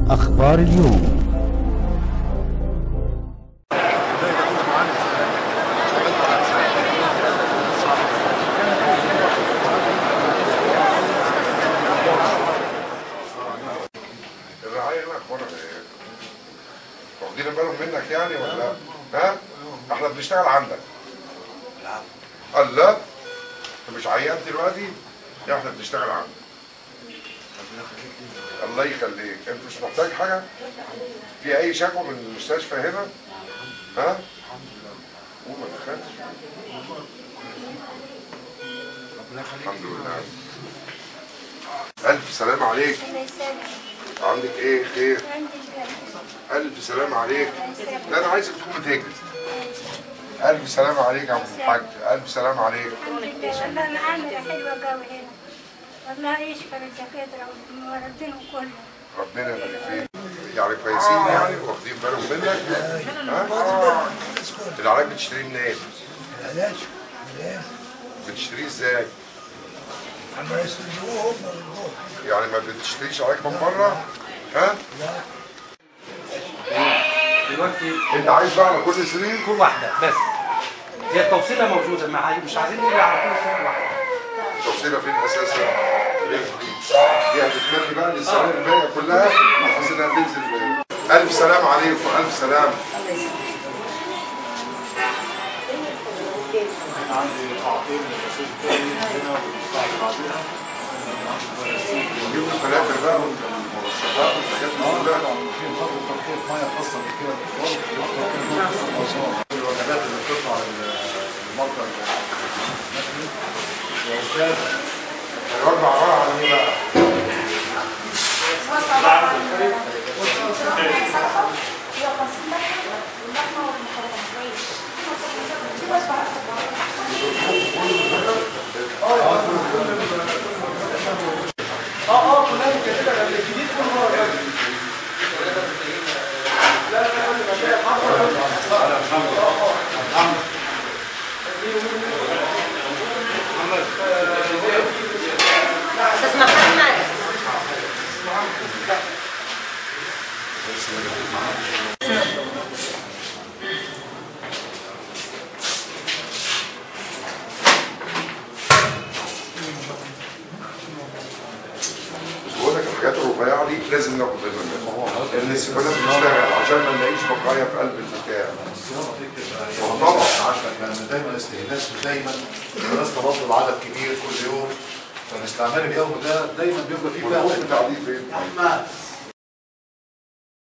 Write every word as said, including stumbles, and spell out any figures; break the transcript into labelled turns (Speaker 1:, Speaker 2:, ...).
Speaker 1: أخبار اليوم.
Speaker 2: الرعاية هنا اخبارها ايه؟ واخدين بالهم منك يعني ولا ها؟ احنا بنشتغل عندك. قال لا انت مش عيان دلوقتي؟ احنا بنشتغل عندك. الله يخليك، انت مش محتاج حاجه؟ في اي شكوى من المستشفى هنا؟ ها؟ قوم ما تخافش. الحمد لله. الف سلام عليك. عندك ايه خير؟ الف سلام عليك. لا انا عايزك تقوم تجري. الف سلام عليك يا عم الحاج، الف سلام عليك.
Speaker 3: والله معامله حلوه قوي هنا، والله يشكر الدكاتره والممرضين وكله.
Speaker 2: ربنا يبارك فيك. يعني كويسين يعني واخدين بالهم منك؟ ها؟ العلاج بتشتريه منين؟
Speaker 4: العلاج
Speaker 2: بتشتريه ازاي؟
Speaker 4: عم يستلزموه هم.
Speaker 2: يعني ما بتشتريش علاج من بره؟ ها؟
Speaker 4: لا
Speaker 5: دلوقتي
Speaker 2: انت عايز بقى على كل سرير؟
Speaker 5: كل واحده بس. هي التوصيله موجوده، مع مش عايزين نيجي على كل سرير واحده.
Speaker 2: التوصيله فين اساسا؟ دي هتتمدي بقى للسرير الباقيه كلها بحيث انها تنزل. الف سلام عليكم، الف سلام.
Speaker 6: عندي قاعتين للرصيد الثاني هنا والقاعة اللي بعدها.
Speaker 2: نجيب الفلاتر بقى والمرشحات والحاجات دي كلها.
Speaker 6: في خطوة تركيب مية خاصة بكده الأطفال. الوجبات اللي بتطلع للمرضى يا أستاذ.
Speaker 2: الوجبة عبارة عن إيه بقى؟
Speaker 5: اه اه كلها كده الجديد كل مره. لا لا
Speaker 3: استاذ محمد
Speaker 2: بقول لك الحاجات الرفيعة دي لازم ناخد بالنا منها. لأن السفنات بتشتغل عشان ما نلاقيش بقايا في قلب البتاع.
Speaker 6: الصيانة دي بتبقى طبعا عشان لأن دايما استهلاك دايما الناس تبطل عدد كبير كل يوم، فالاستعمال اليومي ده دايما بيبقى فيه
Speaker 2: والخوف
Speaker 6: فيها
Speaker 2: بتاع دي فين؟